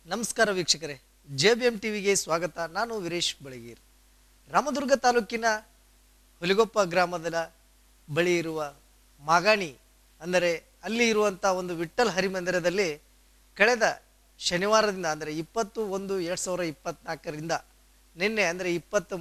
ನಮಸ್ಕಾರ ವೀಕ್ಷಕರೇ, JBM ಟಿವಿಗೆ ಸ್ವಾಗತ. ನಾನು ವೀರೇಶ್ ಬಳಗೀರ್. ರಾಮದುರ್ಗ ತಾಲೂಕಿನ ಹುಲಿಗೊಪ್ಪ ಗ್ರಾಮದ ಬಳಿ ಇರುವ ಮಾಗಾಣಿ ಅಂದರೆ ಅಲ್ಲಿ ಇರುವಂಥ ಒಂದು ವಿಠ್ಠಲ್ ಹರಿಮಂದಿರದಲ್ಲಿ ಕಳೆದ ಶನಿವಾರದಿಂದ ಅಂದರೆ 20/1/2024ರಿಂದ ನಿನ್ನೆ ಅಂದರೆ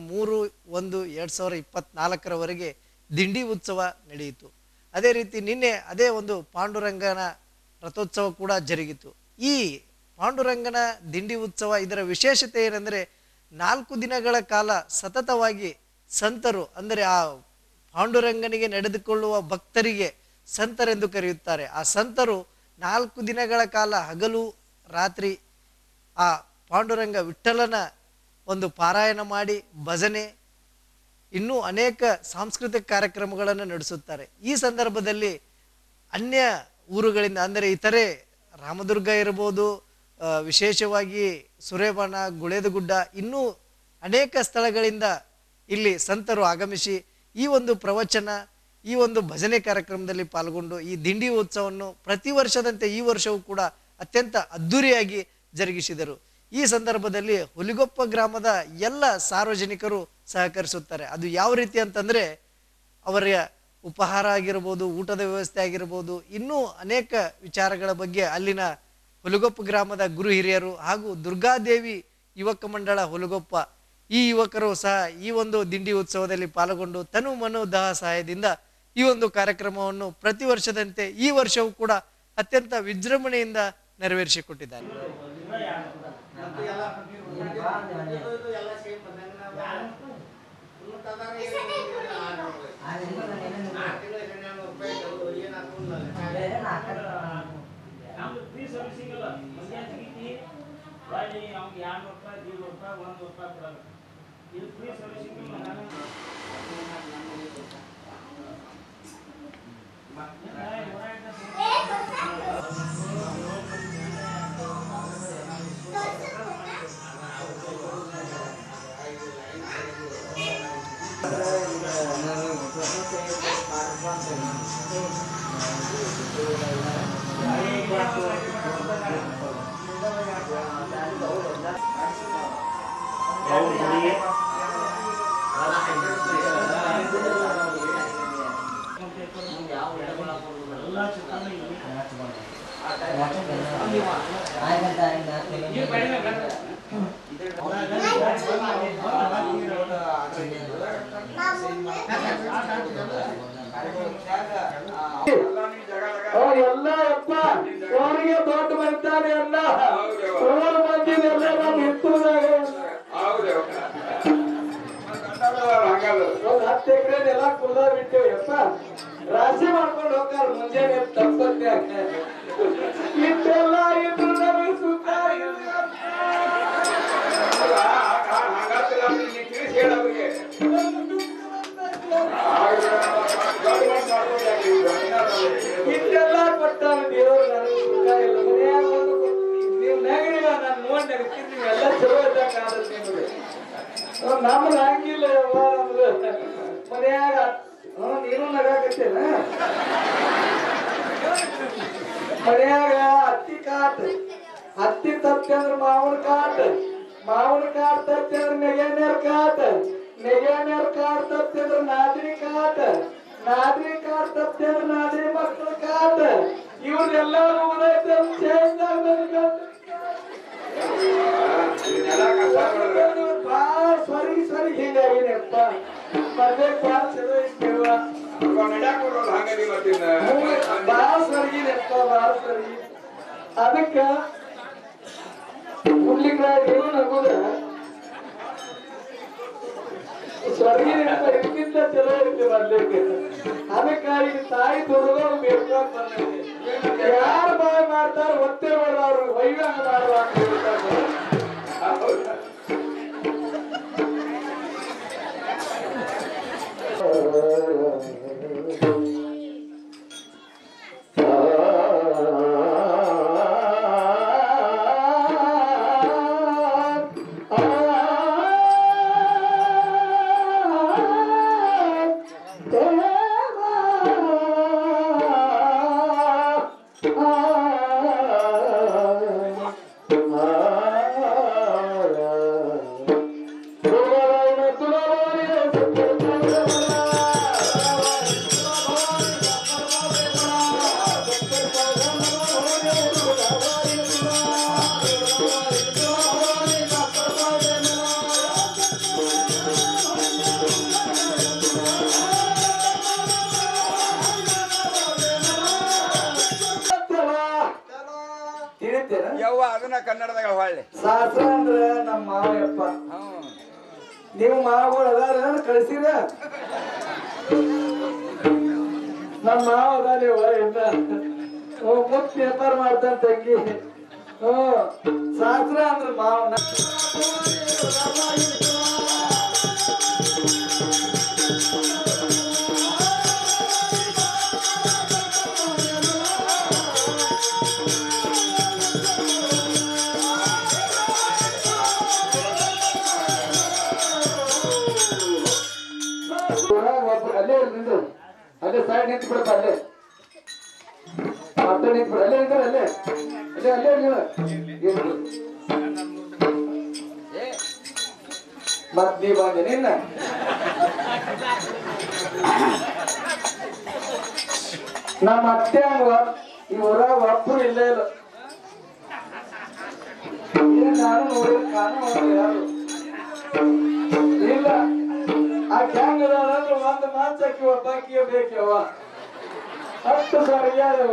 23/1/2024ರವರೆಗೆ ದಿಂಡಿ ಉತ್ಸವ ನಡೆಯಿತು. ಅದೇ ರೀತಿ ನಿನ್ನೆ ಅದೇ ಒಂದು ಪಾಂಡುರಂಗನ ರಥೋತ್ಸವ ಕೂಡ ಜರುಗಿತು. ಈ ಪಾಂಡುರಂಗನ ದಿಂಡಿ ಉತ್ಸವ ಇದರ ವಿಶೇಷತೆ ಏನೆಂದರೆ 4 ದಿನಗಳ ಕಾಲ ಸತತವಾಗಿ ಸಂತರು ಅಂದರೆ ಆ ಪಾಂಡುರಂಗನಿಗೆ ನಡೆದುಕೊಳ್ಳುವ ಭಕ್ತರಿಗೆ ಸಂತರೆಂದು ಕರೆಯುತ್ತಾರೆ. ಆ ಸಂತರು 4 ದಿನಗಳ ಕಾಲ ಹಗಲು ರಾತ್ರಿ ಆ ಪಾಂಡುರಂಗ ವಿಠ್ಠಲನ ಒಂದು ಪಾರಾಯಣ ಮಾಡಿ ಭಜನೆ ಇನ್ನೂ ಅನೇಕ ಸಾಂಸ್ಕೃತಿಕ ಕಾರ್ಯಕ್ರಮಗಳನ್ನು ನಡೆಸುತ್ತಾರೆ. ಈ ಸಂದರ್ಭದಲ್ಲಿ ಅನ್ಯ ಊರುಗಳಿಂದ ಅಂದರೆ ಇತರೆ ರಾಮದುರ್ಗ ಇರಬಹುದು, ವಿಶೇಷವಾಗಿ ಸುರೇಬಾಣ, ಗುಳೇದಗುಡ್ಡ ಇನ್ನೂ ಅನೇಕ ಸ್ಥಳಗಳಿಂದ ಇಲ್ಲಿ ಸಂತರು ಆಗಮಿಸಿ ಈ ಒಂದು ಪ್ರವಚನ ಈ ಒಂದು ಭಜನೆ ಕಾರ್ಯಕ್ರಮದಲ್ಲಿ ಪಾಲ್ಗೊಂಡು ಈ ದಿಂಡಿ ಉತ್ಸವವನ್ನು ಪ್ರತಿ ವರ್ಷದಂತೆ ಈ ವರ್ಷವೂ ಕೂಡ ಅತ್ಯಂತ ಅದ್ಧೂರಿಯಾಗಿ ಜರುಗಿಸಿದರು. ಈ ಸಂದರ್ಭದಲ್ಲಿ ಹುಲಿಗೊಪ್ಪ ಗ್ರಾಮದ ಎಲ್ಲ ಸಾರ್ವಜನಿಕರು ಸಹಕರಿಸುತ್ತಾರೆ. ಅದು ಯಾವ ರೀತಿ ಅಂತಂದರೆ ಅವರ ಉಪಹಾರ ಆಗಿರ್ಬೋದು, ಊಟದ ವ್ಯವಸ್ಥೆ ಆಗಿರ್ಬೋದು, ಇನ್ನೂ ಅನೇಕ ವಿಚಾರಗಳ ಬಗ್ಗೆ ಅಲ್ಲಿನ ಹುಲಿಗೊಪ್ಪ ಗ್ರಾಮದ ಗುರು ಹಿರಿಯರು ಹಾಗೂ ದುರ್ಗಾದೇವಿ ಯುವಕ ಮಂಡಳ ಹುಲಿಗೊಪ್ಪ ಈ ಯುವಕರು ಸಹ ಈ ಒಂದು ದಿಂಡಿ ಉತ್ಸವದಲ್ಲಿ ಪಾಲ್ಗೊಂಡು ತನು ಮನು ದಹ ಸಹಾಯದಿಂದ ಈ ಒಂದು ಕಾರ್ಯಕ್ರಮವನ್ನು ಪ್ರತಿ ವರ್ಷದಂತೆ ಈ ವರ್ಷವೂ ಕೂಡ ಅತ್ಯಂತ ವಿಜೃಂಭಣೆಯಿಂದ ನೆರವೇರಿಸಿಕೊಟ್ಟಿದ್ದಾರೆ. ಅವರಿಗೆ ದೊಡ್ಡ ಬರ್ತಾರೆ ಎಲ್ಲ ಒಂದು 10 ಎಕರೆ ಎಲ್ಲ ಕುಲ್ದ ಬಿಟ್ಟೇವ್ ಯಪ್ಪ. ರಾಶಿ ಮಾಡ್ಕೊಂಡು ಹೋಗ್ತಾರ ಮುಂಜಾನೆ ತಪ್ಪತ್ತೆ ಇಷ್ಟೆಲ್ಲ ಇದ್ರು ನಮಗೆ ಸುತ್ತ ಇಷ್ಟೆಲ್ಲ ಕೊಟ್ಟಾನ ದೇವರು ನನಗೆ ಸುಖ ಇಲ್ಲ. ಮನೆಯಾಗ ಒಂದು ನೀವು ನೆಗಡಿಲ್ಲ ನಾನು ನೋಡಿ ನೆಗಡ್ತೀನಿ. ನೀವೆಲ್ಲ ಚಲೋ ಇದ್ದಕ್ಕಾಗುತ್ತೆ ನಿಮಗೆ. ನಮ್ಗೆ ಹಂಗಿಲ್ಲ ನಮ್ದು ಮನೆಯಾಗ ನೀನು ನಗಾಕತ್ತೇನ ಮನೆಯಾಗ ಹತ್ತಿ ಕಾಟ್ ಹತ್ತಿ ತಪ್ಪಿ ಅಂದ್ರೆ ಮಾವನ ಕಾಟ್ ತಪ್ಪಿ ಅಂದ್ರೆ ನೆಗೆನೇರ್ ಕಾಟ್ ತಪ್ಪಿ ಅಂದ್ರೆ ನಾದಿನಿ ಕಾಟ್ ತಪ್ಪಿ ಅಂದ್ರೆ ನಾದಿನಿ ಮಕ್ಕಳ ಕಾಟ್ ಇವ್ರೆಲ್ಲ ಚೇಂಜ್ ಸರಿ ಹಿಂಗಾಗಿನಪ್ಪ ಮದ್ವೆ ಬಾಳ ಚಲೋ ಇರ್ತೇವ ಬಾಳ ಸರಿಗಿನಪ್ಪ ಬಾಳ ಸರಿ. ಅದಕ್ಕ ಹುಡ್ಲಿಕ್ರಾಗ ಏನು ನಗುದ ಸ್ವರ್ಗಿನಪ್ಪ ಇದಕ್ಕಿಂತ ಚಲೋ ಇರ್ತೇವೆ ಮದ್ಲಿಕ್ಕೆ. ಅದಕ್ಕ ಈಗ ತಾಯಿ ದುರ್ಗೋರು ಬೇಕು ಅಂತ ಬಂದಿದೆ. ಯಾರು ಬಾಯ್ ಮಾಡ್ತಾರ ಒತ್ತೇ ಮಾಡ್ದ ಅವ್ರಿಗೆ ವೈವಾಹ ಮಾಡುವ ಅಂತ ಹೇಳ್ತಾರೆ. Ah ಯವ್ವ ಅದನ್ನ ಕನ್ನಡದಾಗ ಹೊಳ್ಳಿ. ಶಾಸ್ತ್ರ ಅಂದ್ರೆ ನಮ್ಮ ಮಾವಯ್ಯಪ್ಪ. ನೀವು ಮಾವಗಳು ಅದಾರ ಕಳಿಸಿರ ನಮ್ಮ ಮಾವ ಅದಾರ ಮುತ್ ವ್ಯಾಪಾರ ಮಾಡ್ತಾನ ತಂಗಿ. ಶಾಸ್ತ್ರ ಅಂದ್ರೆ ಮಾವ ಅಲ್ಲೇ ನಿಂದು ಅಲ್ಲೇ ಸೈಡ್ ನಿಂತು ಬಿಡಪ್ಪ. ಅಲ್ಲೇ ಮತ್ತೆ ನಿಂತು ಬಿಡ. ಅಲ್ಲೇ ನಿಂತ ಅಲ್ಲೇ ಅಲ್ಲೇ ಅಲ್ಲೇ ನೀವು ಮತ್ ನೀ ಬಂದೆ ನಿನ್ನ ನಮ್ಮ ಅತ್ತೆ ಹಂಗ ಈ ಊರಾಗ ಒಬ್ಬರು ಇಲ್ಲೇ ಇಲ್ಲ. ನಾನು ನೋಡಿದ ಕಾರಣ ಯಾರು ಇಲ್ಲ. ಆ ಗ್ಯಾಂಗ್ ಅದಾರಂದ್ರೆ ಒಂದು ಮಾತಕ್ಕೆ ಒಬ್ಬಾಕಿಯ ಬೇಕವ ಅಷ್ಟು ಸರಿಯಾದವ.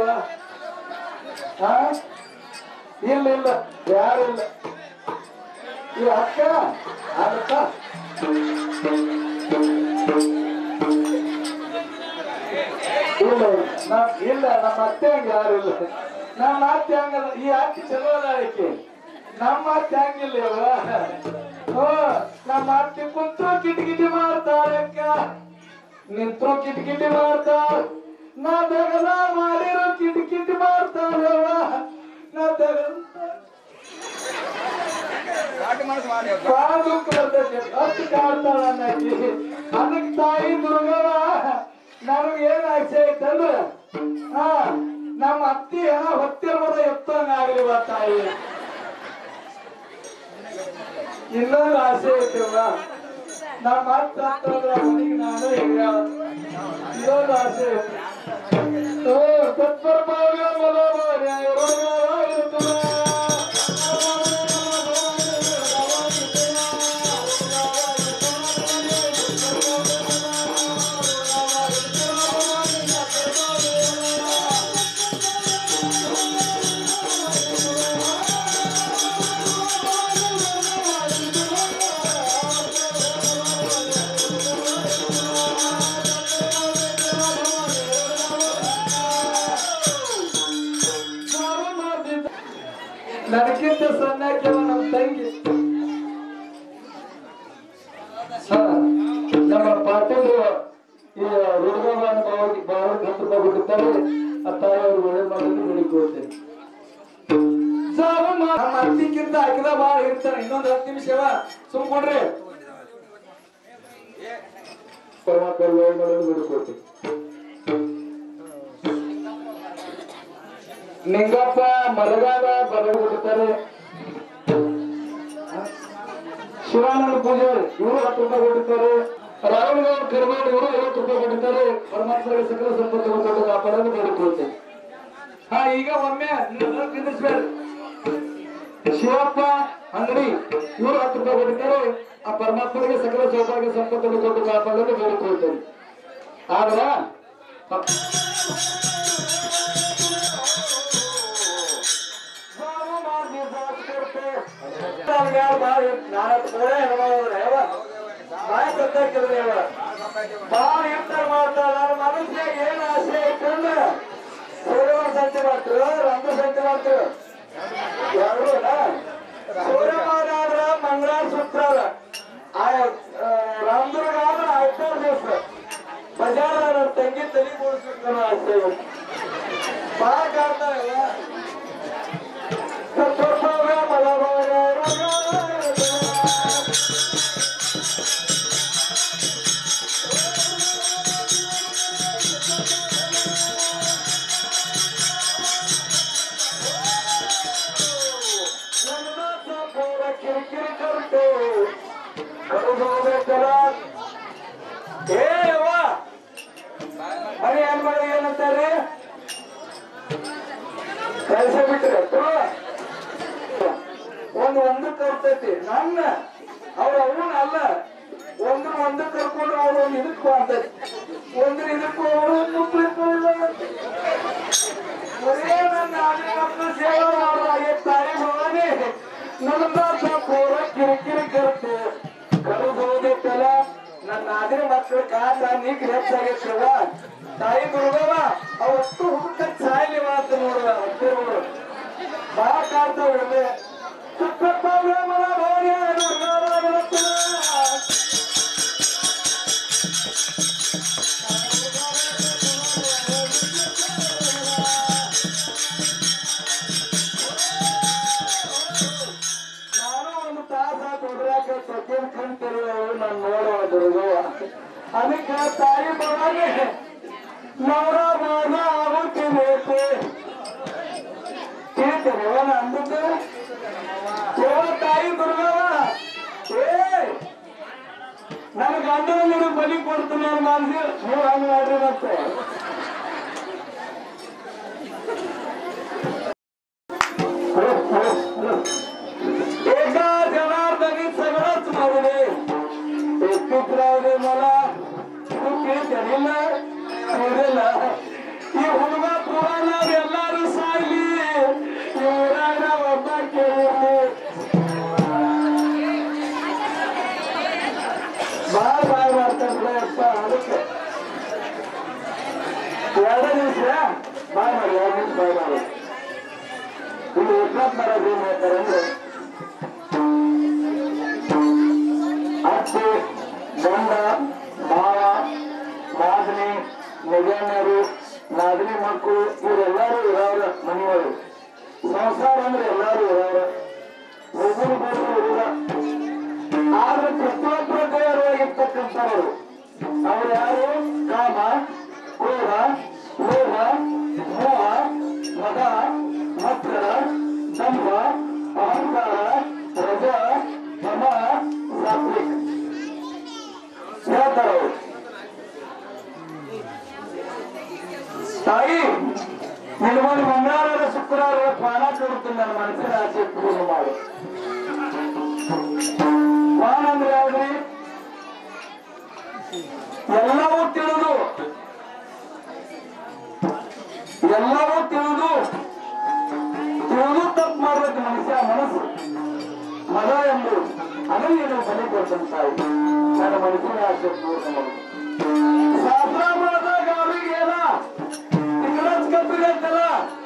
ಇಲ್ಲ ಇಲ್ಲ ಯಾರಿಲ್ಲ. ಈ ಅಕ್ಕ ಆಗತ್ತ ಇಲ್ಲ ಇಲ್ಲ ನಮ್ಮ ಅತ್ತೆ ಹಂಗ ಯಾರಿಲ್ಲ. ನಮ್ಮ ಅತ್ತೆ ಹಂಗಲ್ಲ. ಈ ಅಕ್ಕಿ ಚಲೋ ಅದ ಆಕೆ. ನಮ್ಮ ಅತ್ತೆ ಹಂಗಿಲ್ಲ. ನಮ್ಮ ಅತ್ತೆ ಕುಂತು ಕಿಟಕಿಟಿ ಮಾಡ್ತಾಳೆ ಅಕ್ಕ. ನಿಂತು ಕಿಟಕಿಟಿ ಮಾಡ್ತಾಳ. ನಾ ದಗದ ಮಾಡಿರೋ ಕಿಟಕಿಟಿ ಮಾಡ್ತಾಳವ. ನಾ ದಗದ ಬಾಳ ದುಃಖ ಬರ್ತೈತಿ. ಅಷ್ಟು ಕಾಡ್ತಾಳ ಅನ್ನಕ್ಕೆ. ಅದಕ್ಕೆ ತಾಯಿ ದುರ್ಗವ ನನಗೆ ಏನ್ ಆಸೆ ಐತಂದ್ರ ನಮ್ಮ ಅತ್ತಿ ಹೊತ್ತಿರ್ಬೋದ ಎತ್ತಂಗ ಆಗ್ಲಿವ ತಾಯಿ. ಇನ್ನೊಂದು ಆಸೆ ಐತಿವ ನಮ್ಮ ಅತ್ತ ಹತ್ತಂದ್ರ ಮನೆಗೆ ನಾನು ಹಿರಿಯ. ಇನ್ನೊಂದು ಆಸೆ ಐತಿ. ನನಗಿಂತ ಸಣ್ಣಕ್ಕೆವ ನಮ್ಮ ತಂಗಿ ನಮ್ಮ ಪಾಟೀಲ್ ಈ ರುಡ್ಗವ್ವನ ಬಾಳ 10 ರೂಪಾಯಿ ಬಿಡುತ್ತಾರೆ. ಆ ತಾಯಿ ಅವ್ರು ಒಳ್ಳೆ ಮಾಡೋದು ಬೆಳಿಕೊಡ್ತೇನೆ. ನಮ್ಮ ಅತ್ತಿಗಿಂತ ಅಗಿದ ಬಾಳ ಇರ್ತಾನೆ. ಇನ್ನೊಂದು 10 ನಿಮಿಷವ ಸುಮ್ಕೊಂಡ್ರಿ. ಪರಮಾತ್ಮ ಒಳ್ಳೆ ಮಾಡೋದು ಬೆಳಿಕೊಡ್ತೇನೆ. ನಿಂಗಪ್ಪ ಮಲಗಾದ ಬರಬಿಡ್ತಾರೆ. ಶಿವಾನಂದ ಪೂಜಾರಿ ಇವರು 10 ರೂಪಾಯಿ ಕೊಟ್ಟಿದ್ದಾರೆ. ರಾಹುಲ್ ಕರ್ಮಾಡಿ ಇವರು 50 ರೂಪಾಯಿ ಕೊಟ್ಟಿದ್ದಾರೆ. ಪರಮಾತ್ಮ ಸಕಲ ಸಂಪತ್ತು ಕೊಟ್ಟು ಕಾಪಾಡಲು ಬೇಡಿಕೊಳ್ತೇನೆ. ಈಗ ಒಮ್ಮೆ ನಿಂದಿಸ್ಬೇಡ್ರಿ. ಶಿವಪ್ಪ ಅಂಗಡಿ ಇವರು 10 ರೂಪಾಯಿ ಕೊಟ್ಟಿದ್ದಾರೆ. ಆ ಪರಮಾತ್ಮನಿಗೆ ಸಕಲ ಸೌಭಾಗ್ಯ ಸಂಪತ್ತನ್ನು ಕೊಟ್ಟು ಕಾಪಾಡಲು ಬೇಡಿಕೊಳ್ತೇನೆ. ಆದ್ರ ಬಾಳ ಇರ್ತಾರ ಮಾಡ್ತಾರ. ಮನುಷ್ಯಾಗ ಏನ್ ಆಸೆ ಐತಂದ್ರ ಸೂರ್ಯವ ಸಂತೆ ಮಾಡ್ತರು, ರಂಗ ಸಂತೆ ಮಾಡ್ತರು. ಯಾರು ಸೂರ್ಯವಾರ ಆದ್ರ ಮಂಗಳಾರ ಸುತ್ತಾರ. ರಾಮದುರ್ಗ ಆದ್ರ 5 ದಿವಸ ಬಜಾರ ತಂಗಿ ತಲೆ ಕೂಡಿಸ್ಬೇಕು ಆಸೆ ಬಾಳ ಕಾಡ್ತಾರಲ್ಲ. ಕಿರಿಕಿರಿ ಕರುಟು ಏವ ಮನೆ ಏನ್ ಮಾಡಿ ಏನಂತಾರೆ ಕೆಲಸ ಬಿಟ್ರೆ ಒಂದು ಕರ್ತೈತಿ. ನನ್ನ ಅವ್ರ ಅವನ ಅಲ್ಲ ಒಂದು ಕರ್ಕೊಂಡ್ರೆ ಅವ್ರು ಒಂದು ಇದಕ್ಕೂ ಅಂತೈತಿ. ಒಂದು ಇದಕ್ಕೂ ಬರೇ ನನ್ನ ಮಕ್ಕಳು ಸೇವೆ ಮಾಡುವ ತಾಯಿ ನನ್ನ ಪೂರ ಕಿರಿಕಿರಿ ಕರುತ್ತೆ ಕರುಗೋದೈತಲ್ಲ ನನ್ನ ಆದ್ರೆ ಮಕ್ಕಳ ಕಾಟ ನೀಗ್ ಹೆಚ್ಚಾಗೈತವ ತಾಯಿ ದುರ್ಗವ ಅವತ್ತು ಹುಡುಕ ಸಾಯ್ಲಿ ಮಾತು ನೋಡುವ ಅಷ್ಟೇ ನೋಡು ಬಹಳ ಕಾಡ್ತಾವ ಹಿಡಿದೆ ಮನ ಭವನ ನಾನು ನೋಡುವ ಅದಕ್ಕೆ ತಾಯಿ ಭವಾನಿ ನವರ ಮಾನ ಆಗುತ್ತಿಬೇಕು ಕೇಳ್ತೇನೆ ಅಂದದ್ದು ತಾಯಿ ದುರ್ಗವ ನನ್ನ ಗಂಡನ ನೀವು ಬಲಿ ಕೊಡ್ತೀನಿ ಅಂತ ಮಾಡಿಸಿ ನೀವು ಹಂಗ ಮಾಡ್ರಿ ಮತ್ತೆ जनार्दनी सगळंच मारले एकूत्रावले मला त्यांना ಈ ಹುಡುಗ ಪುರಾಣ ಎಲ್ಲಾರು ಸಾಯ್ಲಿ ಊರಾಗ ಒಬ್ಬ ಕೇಳಿ ಬಾಳ್ ಬಾಯ್ ಮಾಡ್ತಾರೆ ಅಪ್ಪ ಅದಕ್ಕೆ 2 ನಿಮಿಷ ಬಾಯ್ ಮಾಡಿ 2 ನಿಮಿಷ ಬಾಯ್ ಮಾಡಿ ಇದು 24 ಏನ್ ಹೇಳ್ತಾರೆ ಅಂದ್ರೆ ಅತ್ತೆ ಗಂಡ ಮಾವ ನಾದಿನಿ ನಿಜಣ್ಣರು ನಾದಿನಿ ಮಕ್ಕಳು ಇವರೆಲ್ಲರೂ ಇರೋರ ಮನೆಯವರು ಸಂಸಾರ ಅಂದ್ರೆ ಎಲ್ಲರೂ ಇರೋರ ಒಬ್ಬರು ಇರೋರ ಆದ್ರೆ ಪ್ರತಿಯೊಬ್ಬರ ತಯಾರಾಗಿರ್ತಕ್ಕಂಥವರು ಅವ್ರು ಯಾರು ಕಾಮ ಕ್ರೋಧ ಲೋಭ ಮೋಹ ಮದ ಮತ್ಸರ ದಂಭ ಅಹಂಕಾರ ರಜ ತಮ ಸಾತ್ವಿಕ ಹೇಳ್ತಾರ ಅವರು ತಾಯಿ ನಿನಗೊಂದು ಮಂಗಳವಾರ ಶುಕ್ರವಾರ ಪಾನ ಕೊಡುತ್ತೀನಿ ನನ್ನ ಮನಸ್ಸಿನ ಆಸೆ ಪೂರ್ಣ ಮಾಡು ಪಾನ ಅಂದ್ರೆ ಯಾವ್ದ್ರಿ ಎಲ್ಲವೂ ತಿಳಿದು ತಪ್ಪು ಮಾಡ್ಬೇಕು ಮನುಷ್ಯ ಮನಸ್ಸು ಮದ ಎಂಬುದು ಅದನ್ನು ನೀವು ಬಲಿ ಕೊಡ್ತಾನೆ ತಾಯಿ ನನ್ನ ಮನಸ್ಸಿನ ಆಸೆ ಪೂರ್ಣ ಮಾಡು ಶಾಸ್ತ್ರ ಮಾಡಿದಾಗ ಅವ್ರಿಗೆ ಏನ ತಿಂಗಳ್ ಕಪ್ಪಿಗತ್ತಲ್ಲ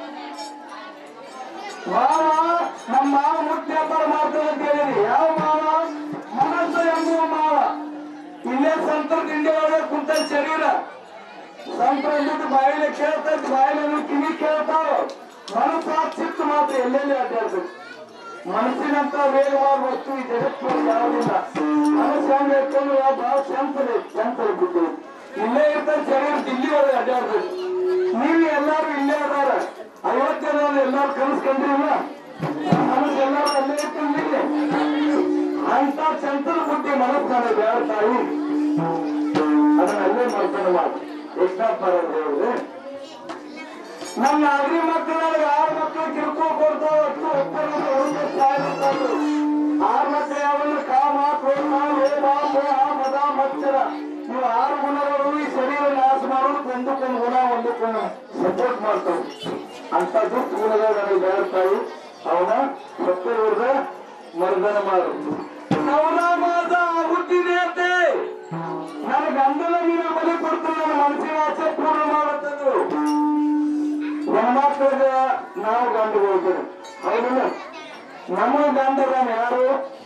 ಮಾವ ನಮ್ಮ ಮಾವ ಮುಟ್ಟಿ ವ್ಯಾಪಾರ ಮಾಡ್ತಾನೆ ಅಂತ ಹೇಳಿರಿ ಯಾವ ಮಾವ ಮನಸ್ಸು ಎಂಬುವ ಮಾವ ಇಲ್ಲೇ ಸಂತರ ತಿಂಡಿ ಒಳಗೆ ಕುಂತ ಶರೀರ ಸಂತರ ಎಂಬುದು ಬಾಯಿಲೆ ಕೇಳ್ತೈತಿ ಬಾಯಿಲೆ ಕಿವಿ ಕೇಳ್ತಾವ ಮನಸ್ಸು ಚಿತ್ತು ಮಾತ್ರ ಎಲ್ಲೆಲ್ಲಿ ಅಡ್ಡಾಡ್ಬೇಕು ಮನಸ್ಸಿನಂತ ವೇಗವಾದ ವಸ್ತು ಈ ಜಗತ್ತಿನಲ್ಲಿ ಯಾವುದಿಲ್ಲ ಮನಸ್ಸು ಹೆಂಗ್ ಇಟ್ಕೊಂಡು ಬಹಳ ಚಂಚಲ ಬಿದ್ದು ಇಲ್ಲೇ ಇರ್ತಾರೆ ಶರೀರ ದಿಲ್ಲಿ ಒಳಗೆ ಅಡ್ಡಾಡ್ಬೇಕು ನೀವು ಎಲ್ಲಾರು ಇಲ್ಲೇ ಅದಾರ 50 ಜನ ಎಲ್ಲಾರು ಕನಸ್ಕೊಂಡ್ರಿಲ್ಲ ಮನಸ್ಸು ಎಲ್ಲಾರು ಅಲ್ಲೇ ಇಟ್ಕೊಂಡಿಲ್ಲ ಅಂತ ಚಂಚಲ ಬುದ್ಧಿ ಮನಸ್ಸು ನನಗೆ ಬೇಡ ತಾಯಿ ಅದನ್ನ ಅಲ್ಲೇ ಮಾಡ್ಕೊಂಡು ಮಾಡಿ ಎಷ್ಟಪ್ಪ ಹೇಳಿದ್ರೆ ನಮ್ಮ ಅಗ್ರಿ ಮಕ್ಕಳಿಗೆ 6 ಮಕ್ಕಳು ಕಿರುಕುಳ ಕೊಡ್ತಾವ 6 ಮಕ್ಕಳು ಯಾವನ್ನ ಕಾಮ ಕ್ರೋಧ ಲೋಭ ಮೋಹ ಮದ ಮತ್ಸರ ನೀವು 6 ಗುಣಗಳು ಈ ಶರೀರ ನಾಶ ಮಾಡೋದು ಒಂದಕ್ಕೊಂದು ಗುಣ ಒಂದಕ್ಕೊಂದು ಸಪೋರ್ಟ್ ಮಾಡ್ತಾವೆ ಅಂತದ್ದು ಗುಣಗಳು ನನಗೆ ಬೇಡ್ತಾಯಿ ಅವನ ಸತ್ತೂರ್ದ ಮರ್ದನ ಮಾಡು ಅವನ ಮಾದ ಆಗುತ್ತಿದೆ ಅಂತೆ ನನ್ನ ಗಂಡನ ನೀನು ಬಲಿ ಕೊಡ್ತೀನಿ ನನ್ನ ಮನಸ್ಸಿನ ಆಸೆ ಪೂರ್ಣ ಮಾಡುತ್ತದ್ದು ಹೆಣ್ಮಕ್ಳಿಗೆ ನಾವು ಗಂಡು ಹೋಗ್ತೇವೆ ಹೌದಿಲ್ಲ ನಮ್ಮ ಗಂಡನ ಯಾರು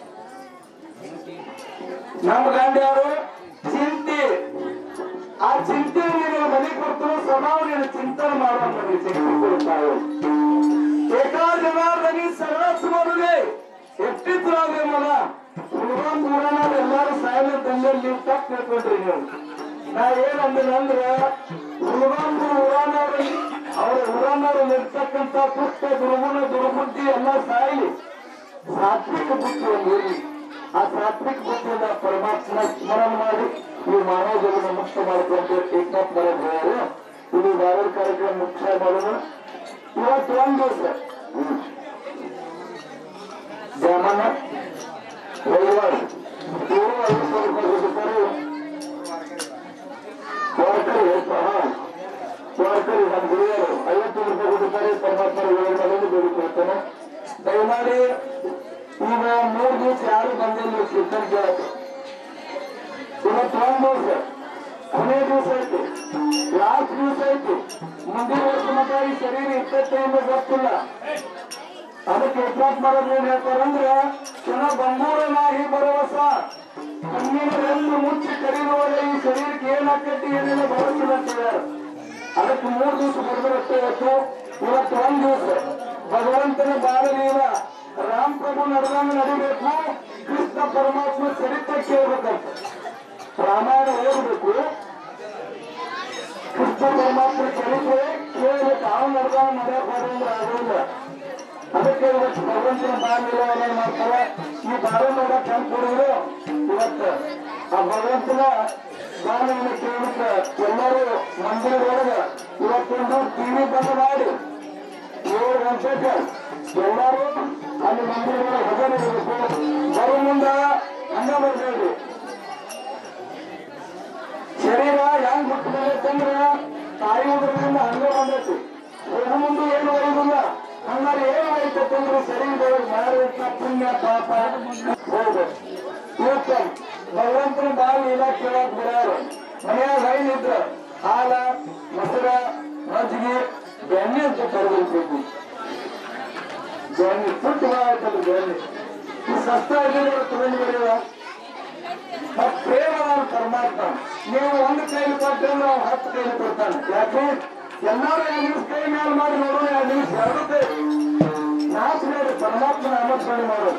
ನಮ್ಮ ಗಂಡ ಯಾರು ಚಿಂತೆ ಆ ಚಿಂತೆ ನೀನು ಬಲಿ ಕೊಡ್ತೀವಿ ಸ್ವಭಾವ ನೀನು ಚಿಂತನೆ ಮಾಡುವಂತ ಶಕ್ತಿ ಕೊಡ್ತಾವೆ ಏಕಾ ಜನಾರ್ದನಿ ಸರಳಸ್ಮರುಗೆ ಎಷ್ಟಿದ್ರಾಗ ಮನ ಹುಡುಗನ್ ಪುರಾಣ ಎಲ್ಲಾರು ಸಾಯಲು ತಂದಲ್ಲಿ ನೀವು ತಪ್ಪು ತಿಳ್ಕೊಂಡ್ರಿ ನೀವು ನಾ ಏನಂದ್ರೆ ಹುಡುಗಂದು ಊರಾನವ್ರು ಅವ್ರ ಊರಾನವ್ರಲ್ಲಿ ಇರ್ತಕ್ಕಂಥ ಪುಷ್ಟ ದುರ್ಗುಣ ದುರ್ಬುದ್ಧಿ ಎಲ್ಲ ಸಾಯಲಿ ಸಾತ್ವಿಕ ಬುದ್ಧಿ ಒಂದು ಇರಲಿ ಆ ಸಾತ್ವಿಕ ಬುದ್ಧಿಯಿಂದ ಪರಮಾತ್ಮ ಸ್ಮರಣ ಮಾಡಿ ನೀವು ಮಾನವ ಜಗನ ಮುಕ್ತ ಮಾಡಿಕೊಂಡು ಏಕನಾಥ್ ಬರೋದು ಹೇಳಿ ಇದು ಬಾರಲ್ ಕಾರ್ಯಕ್ರಮ ಮುಖ್ಯ ಮಾಡೋದು ಇವತ್ತು ಒಂದು ದಿವಸ ಜಮನ ರವಿವಾರ ಇವರು 50 ರೂಪಾಯಿ ಕೊಡ್ತಾರೆ ವಾರ್ಕರಿ ನಮ್ಮ ಗುರಿಯರು 50 ರೂಪಾಯಿ ಕೊಡ್ತಾರೆ ಪರಮಾತ್ಮ ಬೇಡಿಕೊಳ್ತೇನೆ ದಯಮಾಡಿ ಈಗ 3 ದಿವಸ ಯಾರು ಬಂದಿಲ್ಲ ಕೀರ್ತನೆ ಕೇಳಕ್ಕೆ. ಇವತ್ತು 1 ದಿವಸ, ಕೊನೆ ದಿವಸ ಐತಿ, ಲಾಸ್ಟ್ ದಿವಸ ಐತಿ. ಮುಂದಿನ ವರ್ಷ ಮತ ಈ ಶರೀರ ಇರ್ತೈತೆ ಎಂದು ಗೊತ್ತಿಲ್ಲ. ಅದಕ್ಕೆ ವಿಶ್ವಾಸ ಮಾಡೋದು ಏನ್ ಹೇಳ್ತಾರಂದ್ರೆ, ಕ್ಷಣ ಬಂಗೂರ ನಾಹಿ ಭರವಸ, ಕಣ್ಣಿನ ರೆಲ್ಲು ಮುಚ್ಚಿ ಕರೀರುವಲ್ಲ ಈ ಶರೀರಕ್ಕೆ ಏನಾಗ್ತೈತಿ ಏನೆಲ್ಲ ಭರವಸಿಲ್ಲ ಅಂತ ಹೇಳ್ಯಾರ. ಅದಕ್ಕೆ 3 ದಿವಸ ಬರ್ಬರಷ್ಟೇ ಇವತ್ತು. ಇವತ್ತು 1 ದಿವಸ ಭಗವಂತನ ಬಾಳಲೀಲ ರಾಮಪ್ರಭು ನಡೆದಂಗ ನಡಿಬೇಕು. ಕೃಷ್ಣ ಪರಮಾತ್ಮ ಚರಿತ್ರೆ ಕೇಳಬೇಕಂತ, ರಾಮಾಯಣ ಓದಬೇಕು, ಕೃಷ್ಣ ಪರಮಾತ್ಮ ಚರಿತ್ರೆ ಕೇಳಬೇಕು. ಅವನು ನಡೆದಂಗ ನಡೆಯಕ್ ಹೋದ್ರೆ ಆಗೋದಿಲ್ಲ. ಅದಕ್ಕೆ ಇವತ್ತು ಭಗವಂತನ ಬಾಳಲೀಲ ಏನೇನ್ ಮಾಡ್ತಾರೆ, ಈ ಬಾಳ ನೋಡಕ್ ಹೆಂಗ್ ಕೊಡಿದ್ರು ಇವತ್ತು ಆ ಭಗವಂತನ ಬಾಳಲೀಲ ಕೇಳಕ್ಕೆ ಎಲ್ಲರೂ ಮಂದಿರದೊಳಗ ಇವತ್ತೊಂದು ಟಿವಿ ಬಂದ್ ಮಾಡಿ 7 ಗಂಟೆಗೆ ಎಲ್ಲರೂ ಅಲ್ಲಿ ಮಂದಿರಗಳ ಭಜನೆ ಇರಬೇಕು. ಬರೋ ಮುಂದ ಹಂಗ ಬರ್ಬೇಡಿ. ಶರೀರ ಹೆಂಗ್ ಬಿಟ್ಟು ಬಂದೈತಂದ್ರ ತಾಯಿ ಉದ್ರದಿಂದ ಹಂಗ ಬಂದೈತಿ. ಹೋಗೋ ಮುಂದೆ ಏನು ಒಯ್ದಿಲ್ಲ. ಹಂಗಾರೆ ಏನು ಆಯ್ತಂದ್ರೆ ಶರೀರದೊಳಗೆ ಮಾಡಿದಂತ ಪುಣ್ಯ ಪಾಪ ಹೌದು. ಇವತ್ತು ಭಗವಂತನ ಬಾಯಿ ಇಲ್ಲ ಕೇಳಕ್ ಬರ್ಯಾರು. ಮನೆಯಾಗ ಹೈನಿದ್ರ ಹಾಲ ಮೊಸರ ಮಜ್ಜಿಗೆ ಬೆಣ್ಣೆ ಅಂತ ತರಬೇಕು. ಬೆಣ್ಣೆ ಸುಟ್ಟು ಆಯ್ತಲ್ಲ ಬೆಣ್ಣೆ ಈ ಸಸ್ತ ತಗೊಂಡು ಬರೆಯುವ ಮತ್ ಪ್ರೇಮ ಪರಮಾತ್ಮ. ನೀವು 1 ಕೈಲಿ ಕೊಟ್ಟರೆ ನಾವು 10 ಕೈಲಿ ಕೊಡ್ತಾನೆ. ಯಾಕೆ ಎಲ್ಲರೂ 2 ನಿಮಿಷ ಕೈ ಮೇಲೆ ಮಾಡಿ ನೋಡೋಣ. 2 ನಿಮಿಷ 2 ಕೈ ನಾಲ್ಕು ನೋಡಿ ಪರಮಾತ್ಮ ನಾಮಸ್ಮರಣೆ ಮಾಡೋದು.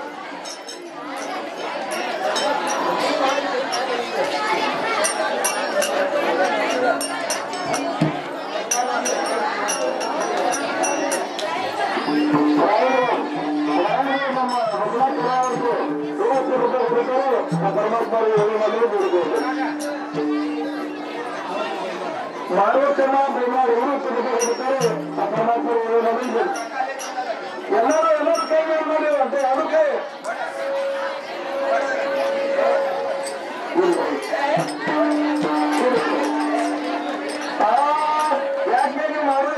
ಮಾರುಕಮ್ಮ ಬಿಡ್ತಾರೆ ಆ ಪರಮಾತ್ಮ ಎಲ್ಲರೂ ಕೈ ಮಾಡಿ ಅಂತ 2 ಕೈ ಯಾಕೆ ನೀವು ಮಾಡೋದು